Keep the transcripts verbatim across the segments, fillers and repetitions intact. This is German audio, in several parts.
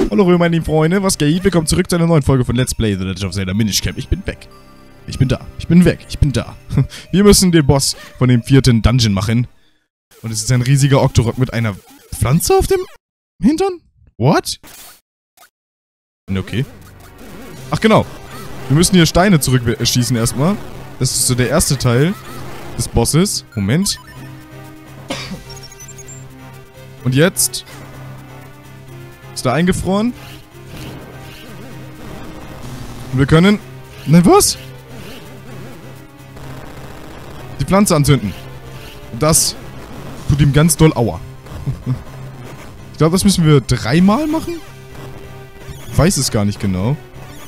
Hallo meine lieben Freunde, was geht? Willkommen zurück zu einer neuen Folge von Let's Play The Legend of Zelda Minish Cap. Ich bin weg. Ich bin da. Ich bin weg. Ich bin da. Wir müssen den Boss von dem vierten Dungeon machen. Und es ist ein riesiger Octorok mit einer Pflanze auf dem Hintern? What? Okay. Ach genau. Wir müssen hier Steine zurückschießen erstmal. Das ist so der erste Teil des Bosses. Moment. Und jetzt ist er eingefroren. Und wir können... Nein, was? Die Pflanze anzünden. Und das tut ihm ganz doll Aua. Ich glaube, das müssen wir dreimal machen? Ich weiß es gar nicht genau.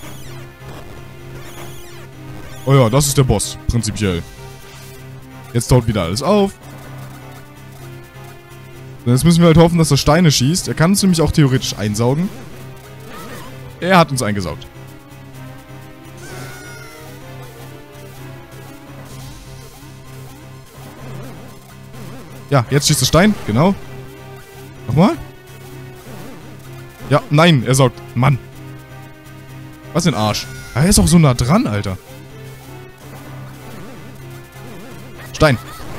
Oh ja, das ist der Boss, prinzipiell. Jetzt taut wieder alles auf. Und jetzt müssen wir halt hoffen, dass er Steine schießt. Er kann uns nämlich auch theoretisch einsaugen. Er hat uns eingesaugt. Ja, jetzt schießt der Stein. Genau. Nochmal. Ja, nein, er saugt. Mann. Was für ein Arsch. Er ist auch so nah dran, Alter. Stein.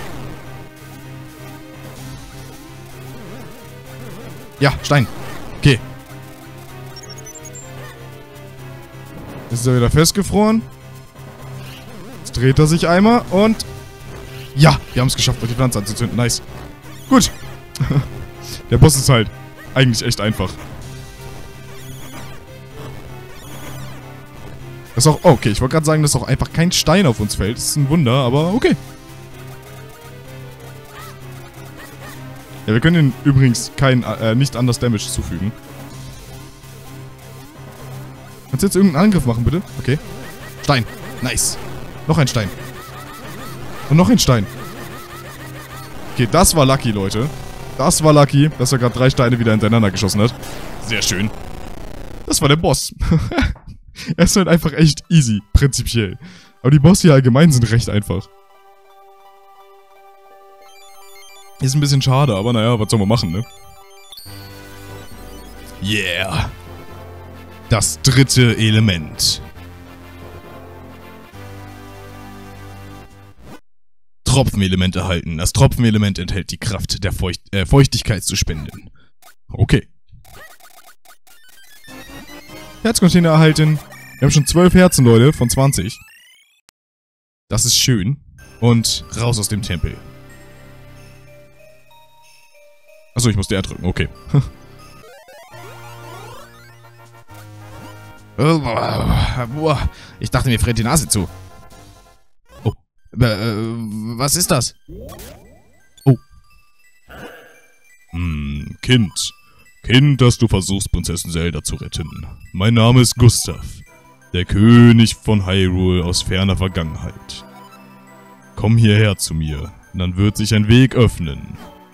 Ja, Stein. Okay. Jetzt ist er wieder festgefroren. Jetzt dreht er sich einmal und... Ja, wir haben es geschafft, die Pflanze anzuzünden. Nice. Gut. Der Boss ist halt eigentlich echt einfach. Das ist auch... Oh, okay, ich wollte gerade sagen, dass auch einfach kein Stein auf uns fällt. Das ist ein Wunder, aber okay. Ja, wir können ihn übrigens kein, äh, nicht anders Damage zufügen. Kannst du jetzt irgendeinen Angriff machen, bitte? Okay. Stein. Nice. Noch ein Stein. Und noch ein Stein. Okay, das war lucky, Leute. Das war lucky, dass er gerade drei Steine wieder hintereinander geschossen hat. Sehr schön. Das war der Boss. Er ist halt einfach echt easy, prinzipiell. Aber die Bosse hier allgemein sind recht einfach. Ist ein bisschen schade, aber naja, was soll man machen, ne? Yeah. Das dritte Element. Tropfenelement erhalten. Das Tropfenelement enthält die Kraft, der Feucht äh, Feuchtigkeit zu spenden. Okay. Herzcontainer erhalten. Wir haben schon zwölf Herzen, Leute, von zwanzig. Das ist schön. Und raus aus dem Tempel. Achso, ich musste R drücken, okay. Ich dachte, mir friert die Nase zu. Oh. Äh, was ist das? Oh. Hm, Kind. Kind, das du versuchst, Prinzessin Zelda zu retten. Mein Name ist Gustav. Der König von Hyrule aus ferner Vergangenheit. Komm hierher zu mir, dann wird sich ein Weg öffnen.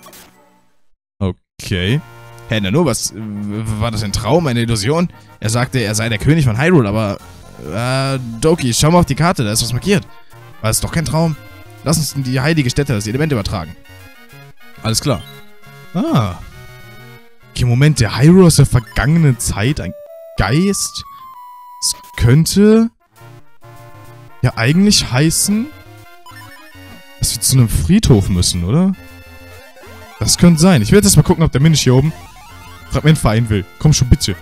Okay. Herr Nano, was... War das ein Traum, eine Illusion? Er sagte, er sei der König von Hyrule, aber... Äh, Doki, schau mal auf die Karte, da ist was markiert. War es doch kein Traum? Lass uns in die heilige Stätte das Element übertragen. Alles klar. Ah. Okay, Moment, der Hyrule aus der vergangenen Zeit, ein Geist? Es könnte... Ja eigentlich heißen... dass wir zu einem Friedhof müssen, oder? Das könnte sein. Ich werde jetzt mal gucken, ob der Minish hier oben Fragment vereinen will. Komm schon, bitte.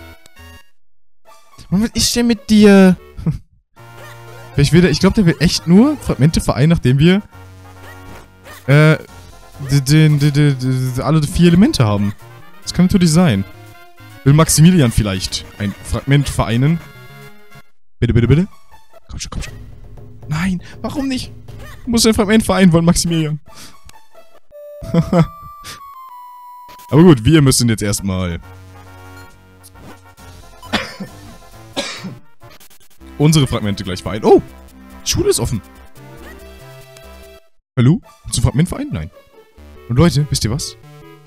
Was will ich denn mit dir? Ich, ich glaube, der will echt nur Fragmente vereinen, nachdem wir äh, den, den, den, den, alle vier Elemente haben. Das kann natürlich sein. Will Maximilian vielleicht ein Fragment vereinen? Bitte, bitte, bitte? Komm schon, komm schon. Nein, warum nicht? Du musst ein Fragment vereinen wollen, Maximilian. Aber gut, wir müssen jetzt erstmal unsere Fragmente gleich vereinen. Oh! Die Schule ist offen. Hallo? Willst du ein Fragment vereinen? Nein. Und Leute, wisst ihr was?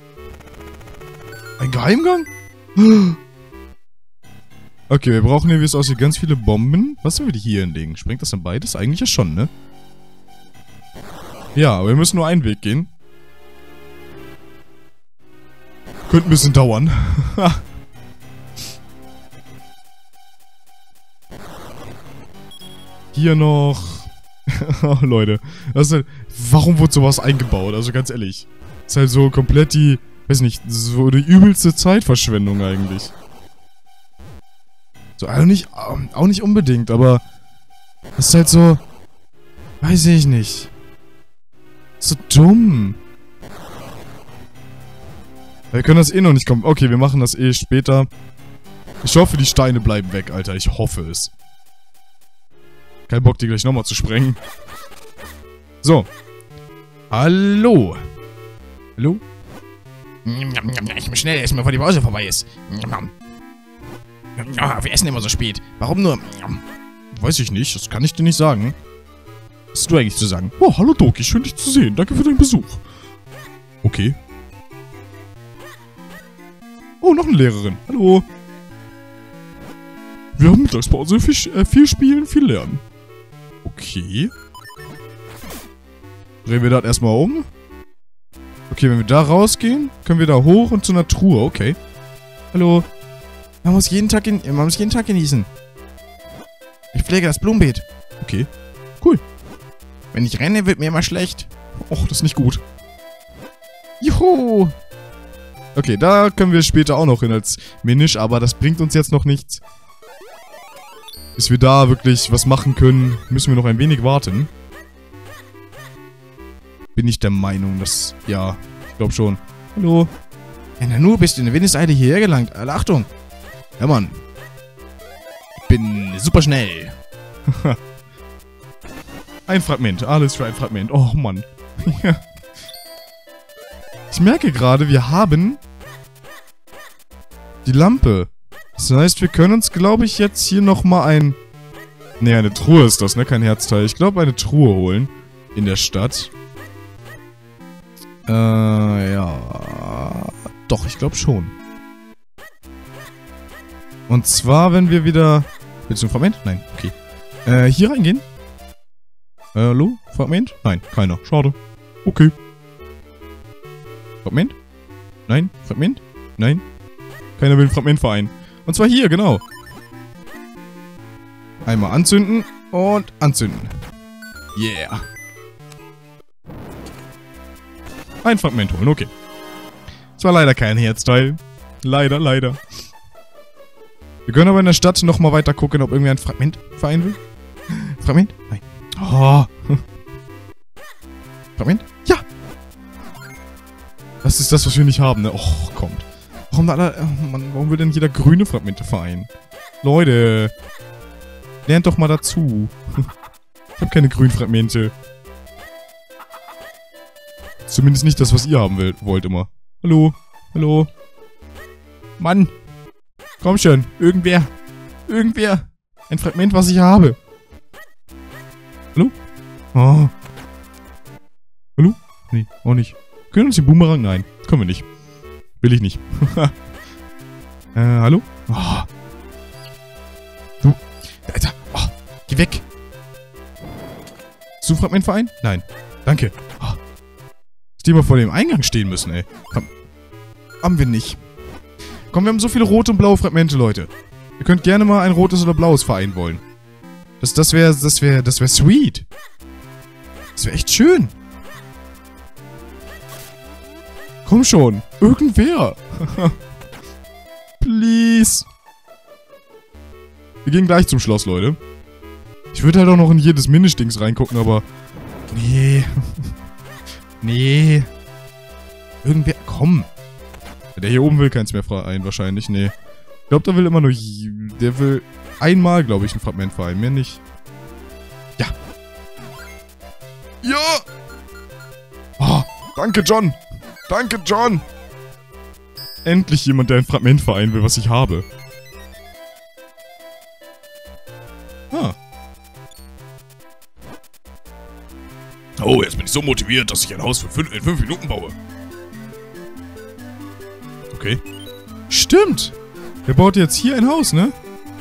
Ein Geheimgang? Okay, wir brauchen hier, wie es aussieht, ganz viele Bomben. Was sollen wir die hier hinlegen? Sprengt das dann beides? Eigentlich ja schon, ne? Ja, aber wir müssen nur einen Weg gehen. Könnte ein bisschen dauern. Hier noch. Oh, Leute. Das ist halt, warum wurde sowas eingebaut? Also ganz ehrlich. Das ist halt so komplett die, weiß nicht, so die übelste Zeitverschwendung eigentlich. So, also nicht, auch nicht unbedingt, aber das ist halt so, weiß ich nicht. So dumm. Wir können das eh noch nicht kommen. Okay, wir machen das eh später. Ich hoffe, die Steine bleiben weg, Alter. Ich hoffe es. Kein Bock, die gleich nochmal zu sprengen. So. Hallo. Hallo? Ich muss schnell essen, bevor die Pause vorbei ist. Wir essen immer so spät. Warum nur? Weiß ich nicht. Das kann ich dir nicht sagen. Was hast du eigentlich zu sagen? Oh, hallo Doki. Schön, dich zu sehen. Danke für deinen Besuch. Okay. Oh, noch eine Lehrerin. Hallo. Wir haben Mittagspause. Viel, äh, viel spielen, viel lernen. Okay. Drehen wir das erstmal um. Okay, wenn wir da rausgehen, können wir da hoch und zu einer Truhe. Okay. Hallo. Man muss jeden Tag, man muss jeden Tag genießen. Ich pflege das Blumenbeet. Okay. Cool. Wenn ich renne, wird mir immer schlecht. Och, das ist nicht gut. Juhu. Okay, da können wir später auch noch hin als Minish, aber das bringt uns jetzt noch nichts. Bis wir da wirklich was machen können, müssen wir noch ein wenig warten. Bin ich der Meinung, dass... Ja, ich glaube schon. Hallo. Ja, Nanu, bist du in der Windeseile hierher gelangt? Alle Achtung. Ja, Mann. Ich bin super schnell. Ein Fragment. Alles für ein Fragment. Oh, Mann. Ich merke gerade, wir haben die Lampe. Das heißt, wir können uns, glaube ich, jetzt hier nochmal ein... Ne, eine Truhe ist das, ne? Kein Herzteil. Ich glaube, eine Truhe holen. In der Stadt. Äh, ja... Doch, ich glaube schon. Und zwar, wenn wir wieder... Willst du ein Fragment? Nein, okay. Äh, hier reingehen? Äh, hallo? Fragment? Nein, keiner. Schade. Okay. Fragment? Nein? Fragment? Nein? Keiner will ein Fragmentverein. Und zwar hier, genau. Einmal anzünden und anzünden. Yeah. Ein Fragment holen, okay. Es war leider kein Herzteil. Leider, leider. Wir können aber in der Stadt nochmal weiter gucken, ob irgendwer ein Fragmentverein will. Fragment? Nein. Oh. Fragment? Ja. Das ist das, was wir nicht haben, ne? Och, kommt. Warum, da, oh Mann, warum will denn jeder grüne Fragmente vereinen? Leute. Lernt doch mal dazu. Ich habe keine grünen Fragmente. Zumindest nicht das, was ihr haben will, wollt immer. Hallo? Hallo? Mann! Komm schon, irgendwer! Irgendwer! Ein Fragment, was ich habe! Hallo? Oh. Hallo? Nee, auch nicht. Können wir uns den Boomerang? Nein, können wir nicht. Will ich nicht. äh, hallo? Oh. Du. Alter, oh, geh weg! Hast du ein Fragmentverein? Nein. Danke. Oh. Dass die mal vor dem Eingang stehen müssen, ey. Komm. Haben wir nicht. Komm, wir haben so viele rote und blaue Fragmente, Leute. Ihr könnt gerne mal ein rotes oder blaues Verein wollen. Das, das wäre, das wäre, das wäre sweet. Das wäre echt schön. Komm schon. Irgendwer. Please. Wir gehen gleich zum Schloss, Leute. Ich würde halt auch noch in jedes Minish-Dings reingucken, aber... Nee. Nee. Irgendwer... Komm. Der hier oben will keins mehr vereinen, wahrscheinlich. Nee. Ich glaube, der will immer nur... Der will einmal, glaube ich, ein Fragment vereinen. Mehr nicht. Ja. Ja! Oh, danke, John. Danke, John. Endlich jemand, der ein Fragment vereinen will, was ich habe. Ah. Oh, jetzt bin ich so motiviert, dass ich ein Haus für fünf, in fünf Minuten baue. Okay. Stimmt! Der baut jetzt hier ein Haus, ne?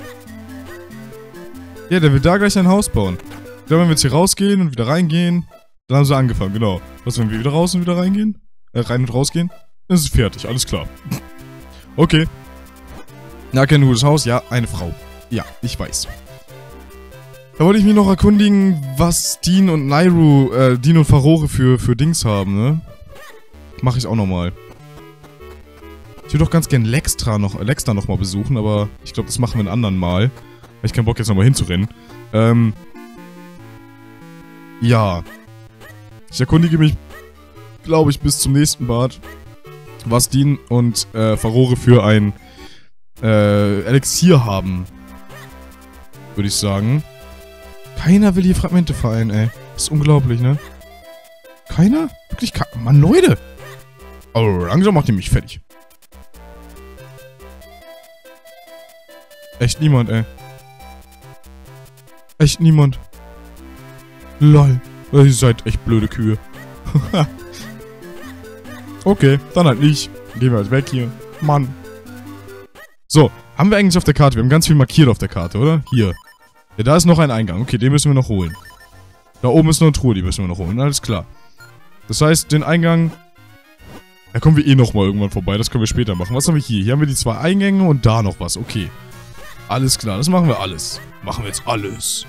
Ja, der will da gleich ein Haus bauen. Ich glaube, wenn wir jetzt hier rausgehen und wieder reingehen, dann haben sie angefangen, genau. Was, wenn wir wieder raus und wieder reingehen? Äh, rein und rausgehen? Dann ist es fertig, alles klar. Okay. Na, kennen du das Haus? Ja, eine Frau. Ja, ich weiß. Da wollte ich mich noch erkundigen, was Dean und Nayru, äh, Dean und Farore für, für Dings haben, ne? Mache ich auch nochmal. Ich würde doch ganz gern Lextra noch, Lextra noch mal besuchen, aber ich glaube, das machen wir einen anderen Mal. Weil ich keinen Bock jetzt nochmal hinzurennen. Ähm. Ja. Ich erkundige mich, glaube ich, bis zum nächsten Bad, was Dean und äh, Farore für ein äh, Elixier haben. Würde ich sagen. Keiner will hier Fragmente vereinen, ey. Das ist unglaublich, ne? Keiner? Wirklich keiner? Mann, Leute! Oh, langsam macht ihr mich fertig. Echt niemand, ey. Echt niemand. Lol. Ihr seid echt blöde Kühe. Okay, dann halt nicht. Gehen wir halt weg hier. Mann. So, haben wir eigentlich auf der Karte? Wir haben ganz viel markiert auf der Karte, oder? Hier. Ja, da ist noch ein Eingang. Okay, den müssen wir noch holen. Da oben ist noch eine Truhe, die müssen wir noch holen. Alles klar. Das heißt, den Eingang... Da kommen wir eh nochmal irgendwann vorbei. Das können wir später machen. Was haben wir hier? Hier haben wir die zwei Eingänge und da noch was. Okay. Alles klar, das machen wir alles. Machen wir jetzt alles.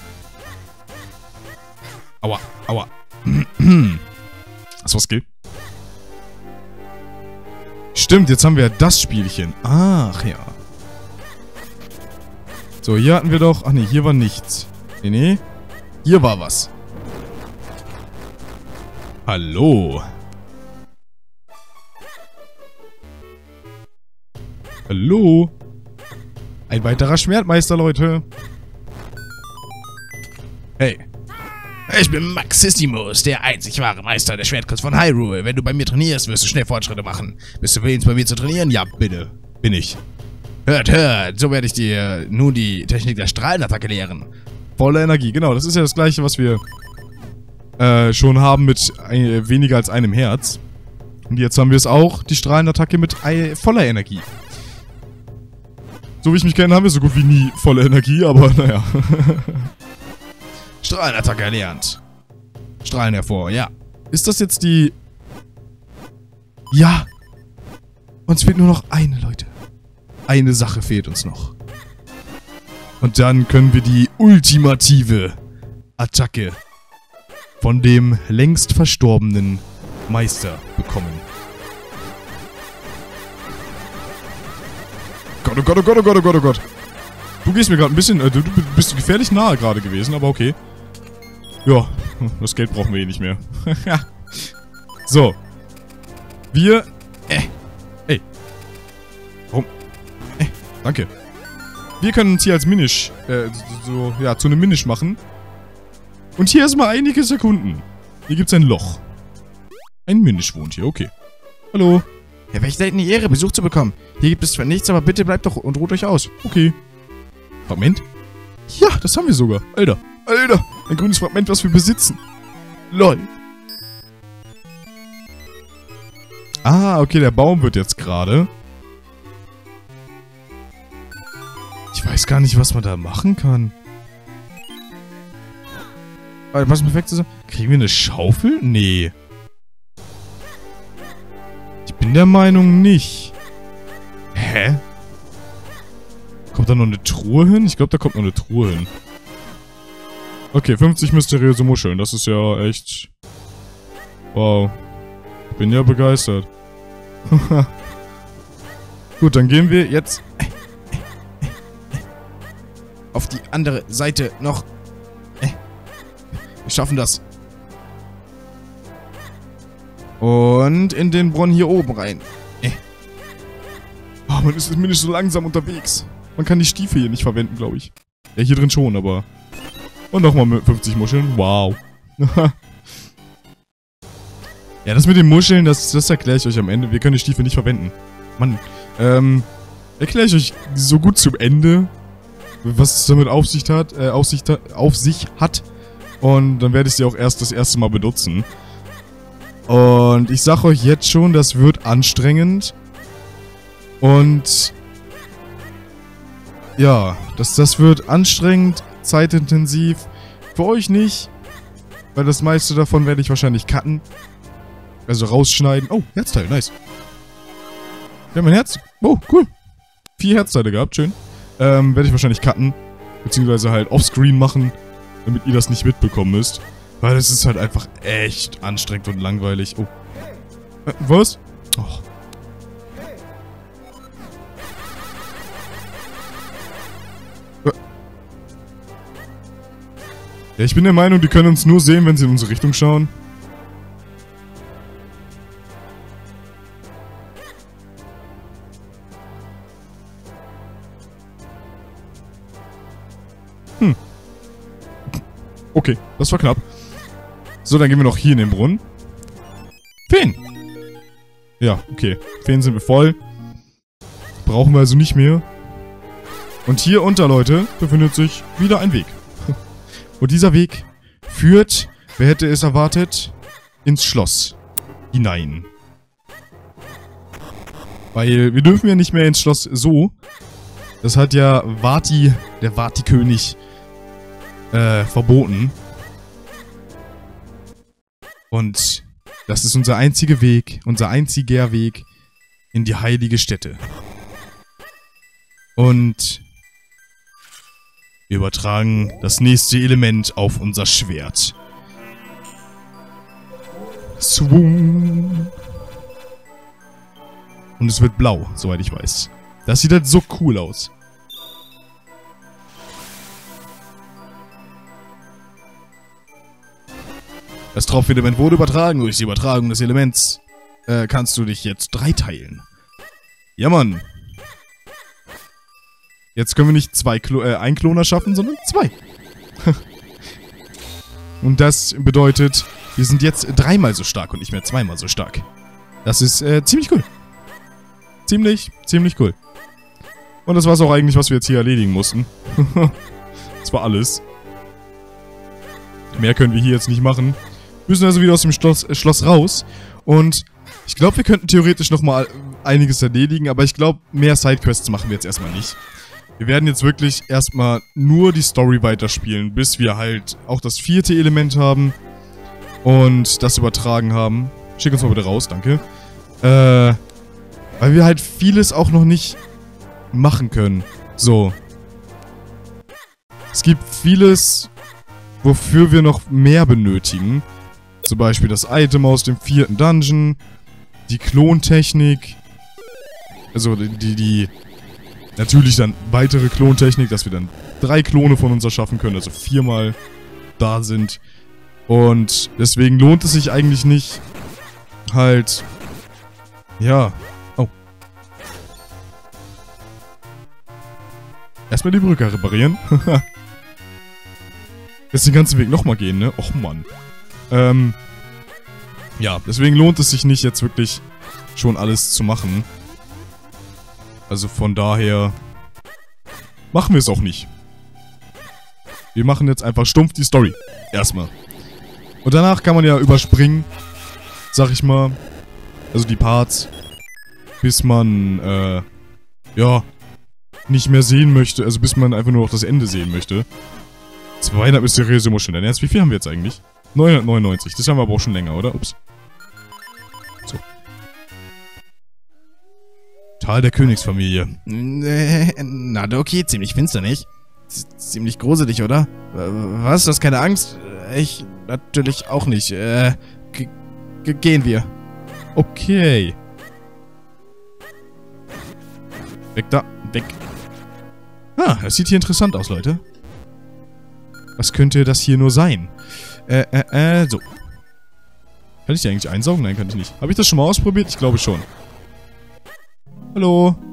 Aua, aua. Das war Skill. Stimmt, jetzt haben wir das Spielchen. Ach ja. So, hier hatten wir doch... Ach nee, hier war nichts. Nee, nee. Hier war was. Hallo. Hallo. Ein weiterer Schwertmeister, Leute. Hey. Ich bin Maxissimus, der einzig wahre Meister der Schwertkunst von Hyrule. Wenn du bei mir trainierst, wirst du schnell Fortschritte machen. Bist du willens, bei mir zu trainieren? Ja, bitte. Bin ich. Hört, hört. So werde ich dir nun die Technik der Strahlenattacke lehren. Volle Energie. Genau, das ist ja das gleiche, was wir äh, schon haben mit ein, weniger als einem Herz. Und jetzt haben wir es auch, die Strahlenattacke mit ein, voller Energie. So wie ich mich kenne, haben wir so gut wie nie volle Energie, aber naja. Strahlenattacke erlernt. Strahlen hervor, ja. Ist das jetzt die... Ja. Uns fehlt nur noch eine, Leute. Eine Sache fehlt uns noch. Und dann können wir die ultimative Attacke von dem längst verstorbenen Meister bekommen. Gott, oh Gott, oh Gott, oh Gott, oh Gott, oh Gott. Du gehst mir gerade ein bisschen... Äh, du, du bist gefährlich nahe gerade gewesen, aber okay. Ja, das Geld brauchen wir eh nicht mehr. So. Wir... Äh. Ey. Warum? Äh, danke. Wir können uns hier als Minish, äh, so, ja, zu einem Minish machen. Und hier erstmal einiges erkunden. Hier gibt's ein Loch. Ein Minish wohnt hier, okay. Hallo. Ja, welche seltene Ehre, Besuch zu bekommen. Hier gibt es zwar nichts, aber bitte bleibt doch und ruht euch aus. Okay. Fragment? Ja, das haben wir sogar. Alter, Alter. Ein grünes Fragment, was wir besitzen. Lol. Ah, okay, der Baum wird jetzt gerade. Ich weiß gar nicht, was man da machen kann. Was perfekt ist. Kriegen wir eine Schaufel? Nee. Ich bin der Meinung nicht. Hä? Kommt da noch eine Truhe hin? Ich glaube, da kommt noch eine Truhe hin. Okay, fünfzig mysteriöse Muscheln. Das ist ja echt... Wow. Ich bin ja begeistert. Gut, dann gehen wir jetzt... auf die andere Seite noch. Wir schaffen das. Und in den Brunnen hier oben rein. Oh, man ist mir nicht so langsam unterwegs. Man kann die Stiefel hier nicht verwenden, glaube ich. Ja, hier drin schon, aber... Und nochmal mit fünfzig Muscheln. Wow. Ja, das mit den Muscheln, das, das erkläre ich euch am Ende. Wir können die Stiefel nicht verwenden. Mann, ähm... erkläre ich euch so gut zum Ende, was es damit auf sich hat, äh, auf sich, auf sich hat. Und dann werde ich sie auch erst das erste Mal benutzen. Und ich sage euch jetzt schon, das wird anstrengend. Und... ja, das, das wird anstrengend, zeitintensiv. Für euch nicht. Weil das meiste davon werde ich wahrscheinlich cutten. Also rausschneiden. Oh, Herzteil, nice. Wir haben ein Herz. Oh, cool. Vier Herzteile gehabt, schön. Ähm, werde ich wahrscheinlich cutten. Beziehungsweise halt offscreen machen, damit ihr das nicht mitbekommen müsst. Weil es ist halt einfach echt anstrengend und langweilig. Oh. Äh, was? Och. Ja, ich bin der Meinung, die können uns nur sehen, wenn sie in unsere Richtung schauen. Hm. Okay, das war knapp. So, dann gehen wir noch hier in den Brunnen. Feen! Ja, okay. Feen sind wir voll. Brauchen wir also nicht mehr. Und hier unter, Leute, befindet sich wieder ein Weg. Und dieser Weg führt, wer hätte es erwartet, ins Schloss hinein. Weil wir dürfen ja nicht mehr ins Schloss so. Das hat ja Vati, der Vati-König, äh, verboten. Und das ist unser einziger Weg, unser einziger Weg in die heilige Stätte. Und wir übertragen das nächste Element auf unser Schwert. Swoom. Und es wird blau, soweit ich weiß. Das sieht halt so cool aus. Das Tropfelement wurde übertragen. Durch die Übertragung des Elements äh, kannst du dich jetzt dreiteilen. Ja, Mann. Jetzt können wir nicht zwei Klo äh, ein Klon erschaffen, sondern zwei. Und das bedeutet, wir sind jetzt dreimal so stark und nicht mehr zweimal so stark. Das ist äh, ziemlich cool. Ziemlich, ziemlich cool. Und das war's auch eigentlich, was wir jetzt hier erledigen mussten. Das war alles. Mehr können wir hier jetzt nicht machen. Wir müssen also wieder aus dem Schloss, äh, Schloss raus. Und ich glaube, wir könnten theoretisch nochmal einiges erledigen, aber ich glaube, mehr Sidequests machen wir jetzt erstmal nicht. Wir werden jetzt wirklich erstmal nur die Story weiterspielen, bis wir halt auch das vierte Element haben und das übertragen haben. Schick uns mal bitte raus, danke. Äh, weil wir halt vieles auch noch nicht machen können. So. Es gibt vieles, wofür wir noch mehr benötigen. Zum Beispiel das Item aus dem vierten Dungeon, die Klontechnik, also die, die, die natürlich dann weitere Klontechnik, dass wir dann drei Klone von uns erschaffen können, also viermal da sind. Und deswegen lohnt es sich eigentlich nicht, halt, ja, oh. Erstmal die Brücke reparieren. Jetzt den ganzen Weg nochmal gehen, ne? Och, Mann. Ähm, ja, deswegen lohnt es sich nicht, jetzt wirklich schon alles zu machen. Also von daher machen wir es auch nicht. Wir machen jetzt einfach stumpf die Story. Erstmal. Und danach kann man ja überspringen, sag ich mal, also die Parts, bis man, äh, ja, nicht mehr sehen möchte, also bis man einfach nur noch das Ende sehen möchte. zweihundert mysteriöse Muscheln. Dein Ernst, wie viel haben wir jetzt eigentlich? neunhundertneunundneunzig. Das haben wir aber auch schon länger, oder? Ups. So. Tal der Königsfamilie. Äh, na, okay, ziemlich finster, nicht? Z ziemlich gruselig, oder? Was? Du hast keine Angst? Ich natürlich auch nicht. Äh, gehen wir. Okay. Weg da. Weg. Ah, das sieht hier interessant aus, Leute. Was könnte das hier nur sein? Äh, äh, äh, so. Kann ich die eigentlich einsaugen? Nein, kann ich nicht. Habe ich das schon mal ausprobiert? Ich glaube schon. Hallo.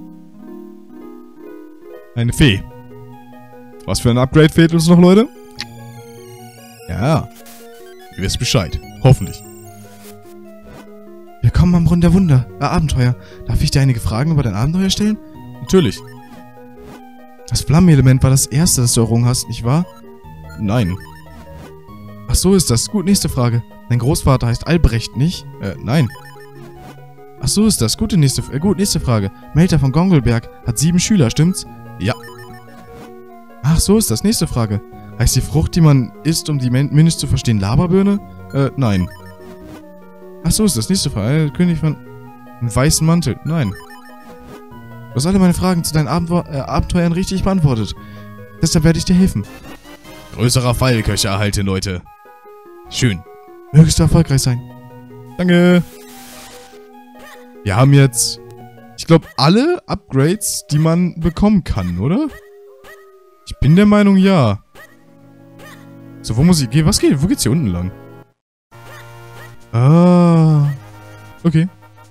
Eine Fee. Was für ein Upgrade fehlt uns noch, Leute? Ja. Ihr wisst Bescheid. Hoffentlich. Willkommen am Brunnen der Wunder. Äh, Abenteuer. Darf ich dir einige Fragen über dein Abenteuer stellen? Natürlich. Das Flammenelement war das erste, das du errungen hast, nicht wahr? Nein. Ach so ist das. Gut, nächste Frage. Dein Großvater heißt Albrecht, nicht? Äh, nein. Ach so ist das. Gute nächste, äh, gut, nächste Frage. Melter von Gongelberg hat sieben Schüler, stimmt's? Ja. Ach so ist das. Nächste Frage. Heißt die Frucht, die man isst, um die Minions zu verstehen, Laberbirne? Äh, nein. Ach so ist das. Nächste Frage. Äh, König von... Einen weißen Mantel. Nein. Du hast alle meine Fragen zu deinen Abenteu äh, Abenteuern richtig beantwortet. Deshalb werde ich dir helfen. Größerer Pfeilköcher erhalten, Leute. Schön. Mögest du erfolgreich sein. Danke. Wir haben jetzt, ich glaube, alle Upgrades, die man bekommen kann, oder? Ich bin der Meinung, ja. So, wo muss ich gehen? Was geht? Wo geht's hier unten lang? Ah. Okay.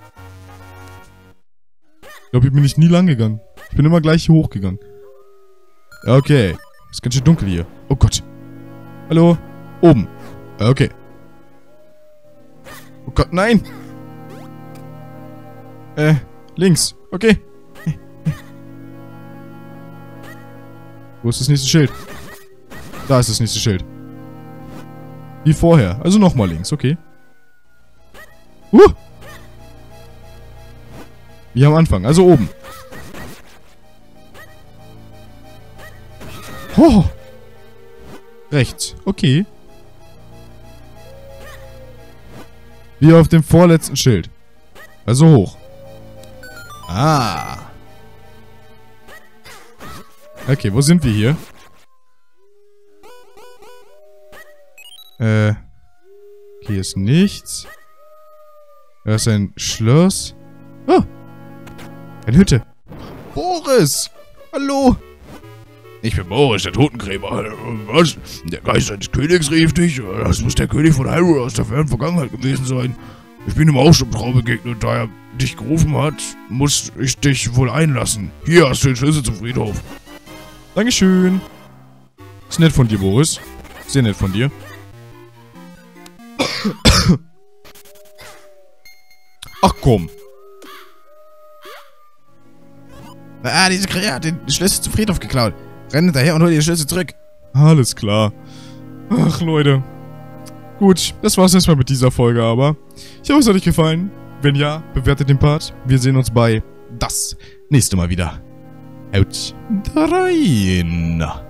Ich glaube, hier bin ich nie lang gegangen. Ich bin immer gleich hier hochgegangen. Okay. Ist ganz schön dunkel hier. Oh Gott. Hallo? Oben. Okay. Oh Gott, nein! Äh, links. Okay. Wo ist das nächste Schild? Da ist das nächste Schild. Wie vorher. Also nochmal links, okay. Uh! Wie am Anfang, also oben. Oh! Rechts, okay. Wie auf dem vorletzten Schild. Also hoch. Ah. Okay, wo sind wir hier? Äh. Hier ist nichts. Da ist ein Schloss. Oh. Eine Hütte. Boris! Hallo! Ich bin Boris, der Totengräber. Was? Der Geist eines Königs rief dich? Das muss der König von Hyrule aus der fernen Vergangenheit gewesen sein. Ich bin ihm auch schon im Traum begegnet und da er dich gerufen hat, muss ich dich wohl einlassen. Hier hast du den Schlüssel zum Friedhof. Dankeschön. Ist nett von dir, Boris. Sehr nett von dir. Ach komm. Ah, diese Krähe hat den Schlüssel zum Friedhof geklaut. Renn hinterher und hol dir den Schlüssel zurück. Alles klar. Ach, Leute. Gut, das war's erstmal mit dieser Folge, aber ich hoffe, es hat euch gefallen. Wenn ja, bewertet den Part. Wir sehen uns bei das nächste Mal wieder. Haut rein.